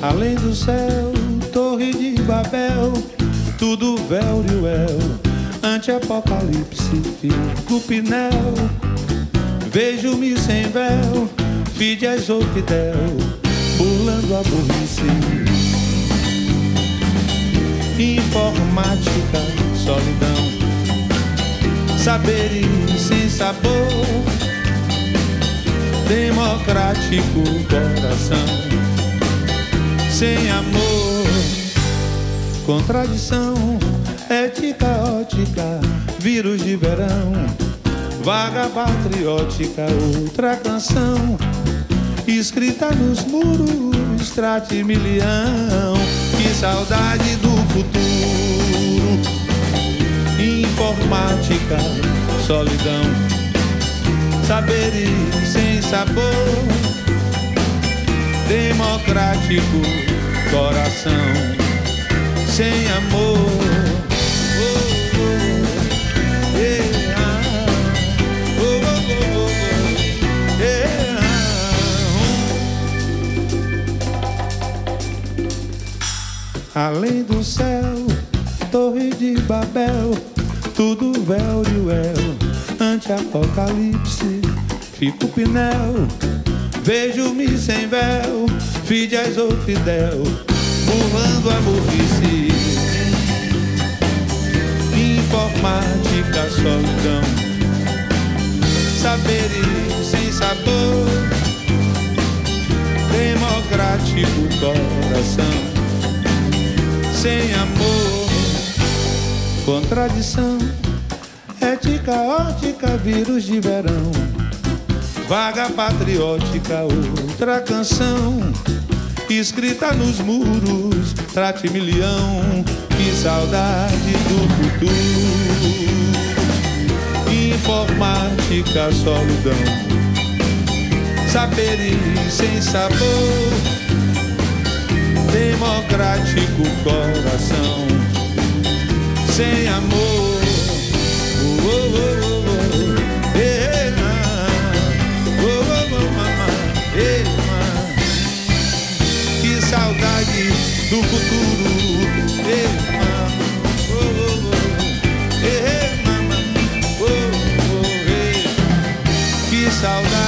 Além do céu, torre de Babel, tudo véu de uel, anti-apocalipse, fico pinel. Vejo-me sem véu, Fidias ou Fidel, burlando a burrice. Informática, solidão, saberes sem sabor, democrático coração, sem amor, contradição, ética ótica, vírus de verão, vaga patriótica, outra canção, escrita nos muros, tratimilhão, que saudade do futuro. Informática, solidão, saberes sem sabor, democrático coração, sem amor. Além do céu, torre de Babel, tudo véu de uel, anti-apocalipse, fico pinel. Vejo-me sem véu, Fidias ou Fidel, burlando a burrice. Informática, solidão, saberes sem sabor, democrático coração, sem amor, contradição, ética ótica, vírus de verão, vaga patriótica, outra canção, escrita nos muros, tratimilhão, que saudade do futuro. Informática, solidão, saberes sem sabor, democrático coração, sem amor. Que saudade do futuro. Que saudade